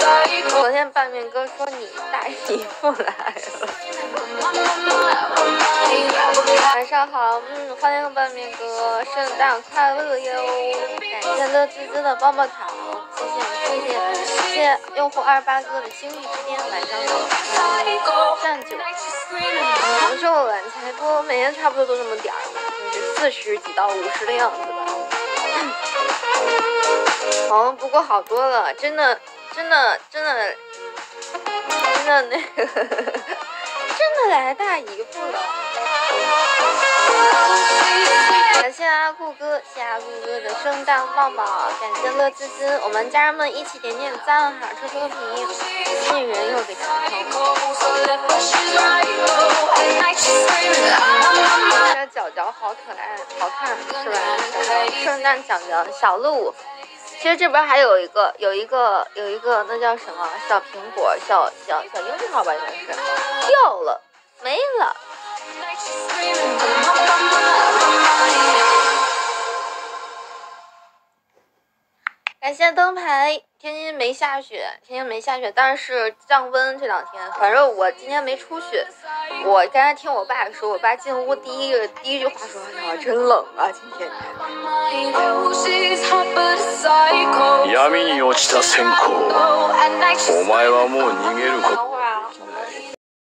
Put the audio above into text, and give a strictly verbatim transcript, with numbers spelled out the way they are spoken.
昨天拌面哥说你大姨夫来了。晚上好，嗯，欢迎拌面哥，圣诞快乐哟！感谢乐滋滋的棒棒糖，谢谢谢谢谢谢用户二十八哥的星域之巅，晚上好，站九。嗯，这么晚才播，每天差不多都这么点儿嘛，就是四十几到五十的样子吧。哦，不过好多了，真的真的真的真的那个真的来大姨夫了。感谢阿顾哥，谢谢阿顾哥的圣诞棒棒，感谢乐滋滋，我们家人们一起点点赞哈，抽抽屏，吸引人又给长成。这角角好可爱，好看是吧？圣诞角角小鹿。其实这边还有一个，有一个，有一个，那叫什么小苹果，小小小樱桃吧，应该是掉了，没了。感谢灯牌，天津没下雪，天津没下雪，但是降温这两天。反正我今天没出去，我刚才听我爸说，我爸进屋第一个第一句话说：“哎呀，真冷啊，今天。” 闇に落ちた線香、お前はもう逃げること。